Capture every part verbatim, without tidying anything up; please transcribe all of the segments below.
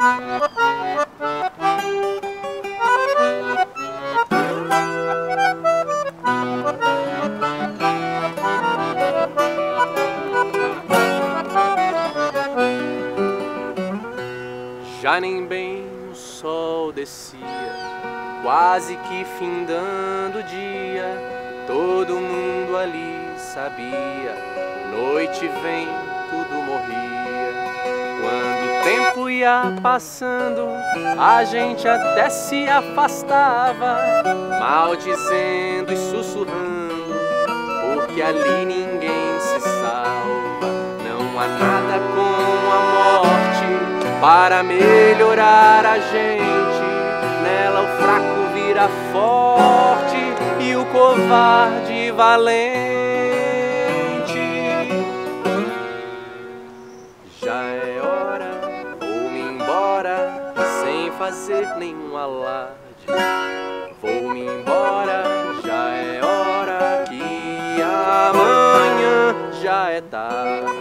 Já nem bem o sol descia, quase que findando o dia. Todo mundo ali sabia, noite vem, tudo morria. Quando o tempo ia passando, a gente até se afastava, maldizendo e sussurrando, porque ali ninguém se salva. Não há nada como a morte para melhorar a gente. Nela o fraco vira forte e o covarde valente. Já é hora, vou-me embora sem fazer nenhum alarde. Vou-me embora, já é hora, que amanhã já é tarde.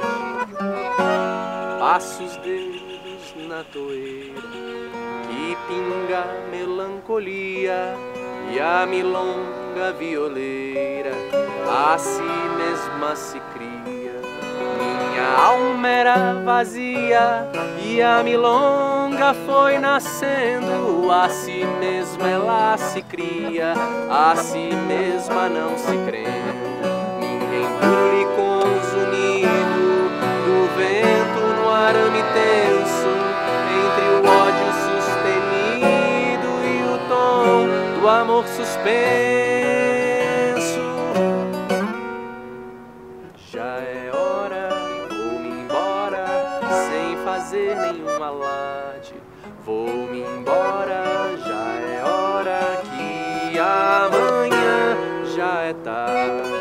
Passo os dedos na toeira que pinga melancolia, e a milonga violeira a si mesma se cria. Minha alma era vazia e a milonga foi nascendo, a si mesma ela se cria, a si mesma não se crendo. Ninguém pule com os unidos do vento no arame tenso, entre o ódio sustenido e o tom do amor suspenso. Já é hora, vou-me embora sem fazer nenhum alarde. Vou-me embora, já é hora, que amanhã já é tarde.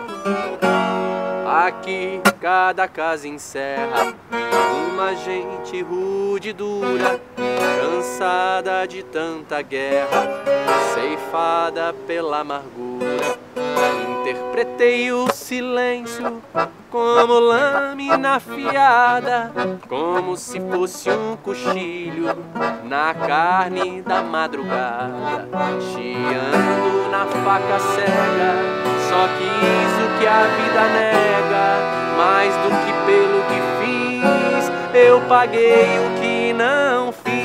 Aqui cada casa encerra uma gente rude e dura, cansada de tanta guerra, ceifada pela amargura. Interpretei o silêncio como lâmina afiada, como se fosse um cochilho na carne da madrugada, chiando na faca cega. Só quis o que a vida nega, mais do que pelo que fiz, eu paguei o que não fiz.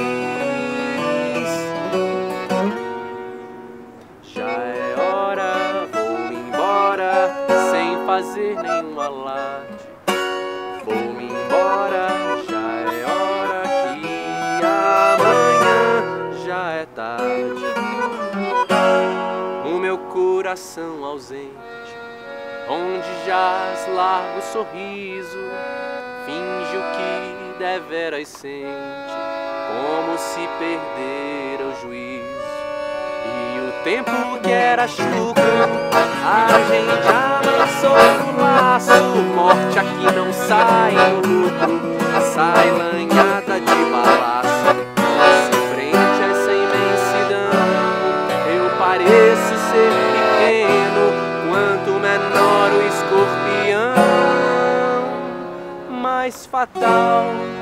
Já é hora, vou-me embora sem fazer nenhum alarde. Vou-me embora, já é hora, que amanhã já é tarde. O meu coração ausente, onde jaz largo sorriso, finge o que deveras sente, como se perdera o juízo. E o tempo que era chucro, a gente amansou no laço. Morte aqui não sai no lucro, sai lanhada de balaço. Se frente a essa imensidão, eu pareço ser pequeno, quanto menor o escorpião, mais fatal